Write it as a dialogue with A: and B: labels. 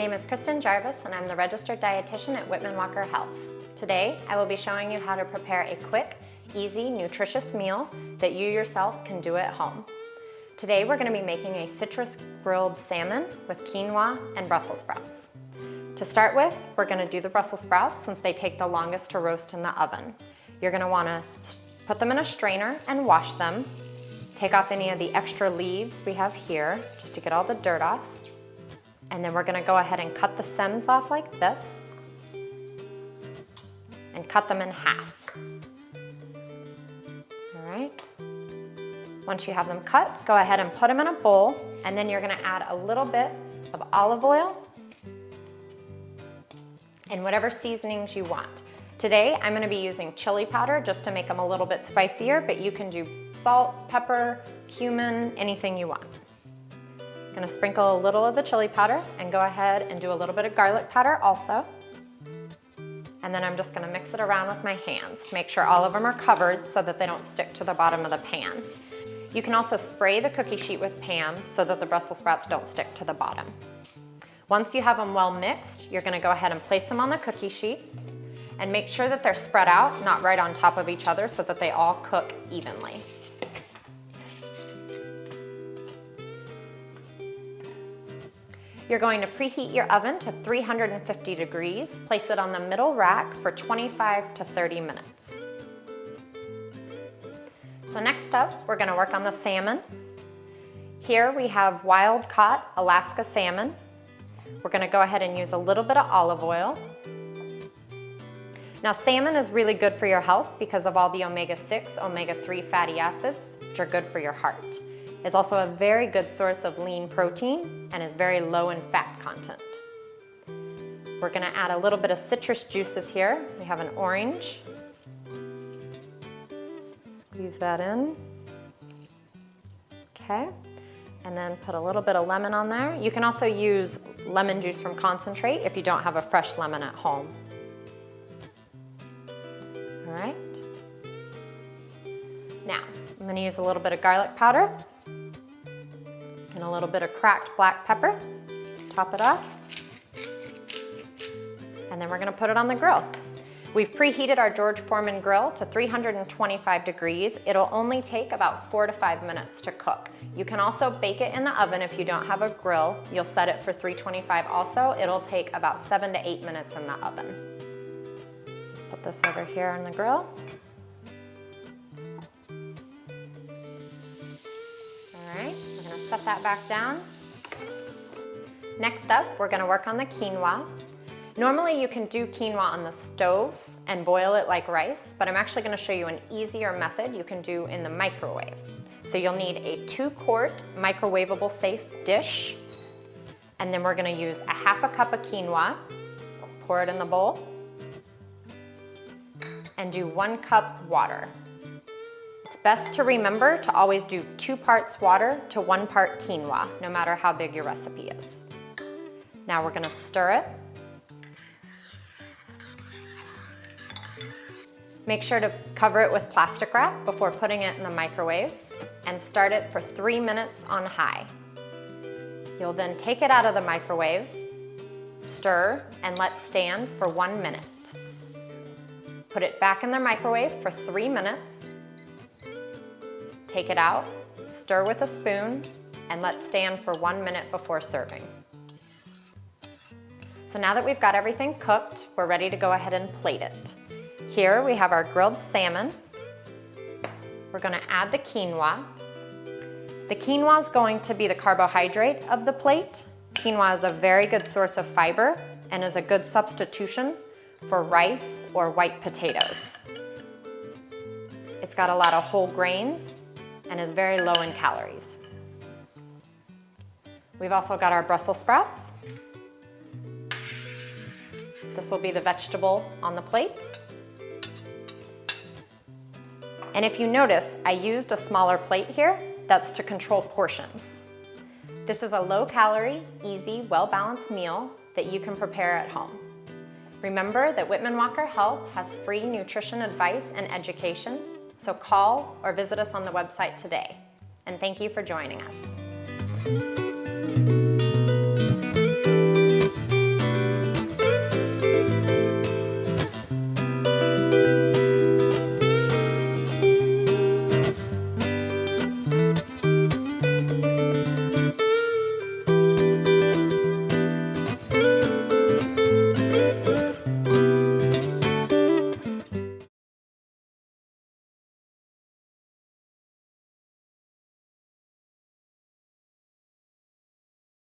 A: name is Kristen Jarvis and I'm the Registered Dietitian at Whitman-Walker Health. Today, I will be showing you how to prepare a quick, easy, nutritious meal that you yourself can do at home. Today, we're going to be making a citrus grilled salmon with quinoa and Brussels sprouts. To start with, we're going to do the Brussels sprouts since they take the longest to roast in the oven. You're going to want to put them in a strainer and wash them. Take off any of the extra leaves we have here just to get all the dirt off. And then we're going to go ahead and cut the stems off like this and cut them in half. All right. Once you have them cut, go ahead and put them in a bowl, and then you're going to add a little bit of olive oil and whatever seasonings you want. Today, I'm going to be using chili powder just to make them a little bit spicier, but you can do salt, pepper, cumin, anything you want. I'm going to sprinkle a little of the chili powder and go ahead and do a little bit of garlic powder also. And then I'm just going to mix it around with my hands. Make sure all of them are covered so that they don't stick to the bottom of the pan. You can also spray the cookie sheet with Pam so that the Brussels sprouts don't stick to the bottom. Once you have them well mixed, you're going to go ahead and place them on the cookie sheet and make sure that they're spread out, not right on top of each other, so that they all cook evenly. You're going to preheat your oven to 350 degrees. Place it on the middle rack for 25 to 30 minutes. So next up, we're going to work on the salmon. Here we have wild-caught Alaska salmon. We're going to go ahead and use a little bit of olive oil. Now, salmon is really good for your health because of all the omega-6, omega-3 fatty acids, which are good for your heart. It's also a very good source of lean protein and is very low in fat content. We're going to add a little bit of citrus juices here. We have an orange. Squeeze that in. Okay. And then put a little bit of lemon on there. You can also use lemon juice from concentrate if you don't have a fresh lemon at home. All right. Now, I'm going to use a little bit of garlic powder and a little bit of cracked black pepper. Top it off. And then we're going to put it on the grill. We've preheated our George Foreman grill to 325 degrees. It'll only take about 4 to 5 minutes to cook. You can also bake it in the oven if you don't have a grill. You'll set it for 325 also. It'll take about 7 to 8 minutes in the oven. Put this over here on the grill. All right, we're going to set that back down. Next up, we're going to work on the quinoa. Normally you can do quinoa on the stove and boil it like rice, but I'm actually going to show you an easier method you can do in the microwave. So you'll need a 2-quart microwavable safe dish, and then we're going to use a half a cup of quinoa, pour it in the bowl, and do 1 cup water. It's best to remember to always do 2 parts water to 1 part quinoa, no matter how big your recipe is. Now we're going to stir it. Make sure to cover it with plastic wrap before putting it in the microwave and start it for 3 minutes on high. You'll then take it out of the microwave, stir, and let stand for 1 minute. Put it back in the microwave for 3 minutes. Take it out, stir with a spoon, and let stand for 1 minute before serving. So now that we've got everything cooked, we're ready to go ahead and plate it. Here we have our grilled salmon. We're going to add the quinoa. The quinoa is going to be the carbohydrate of the plate. Quinoa is a very good source of fiber and is a good substitution for rice or white potatoes. It's got a lot of whole grains and is very low in calories. We've also got our Brussels sprouts. This will be the vegetable on the plate. And if you notice, I used a smaller plate here. That's to control portions. This is a low-calorie, easy, well-balanced meal that you can prepare at home. Remember that Whitman-Walker Health has free nutrition advice and education, so call or visit us on the website today. And thank you for joining us.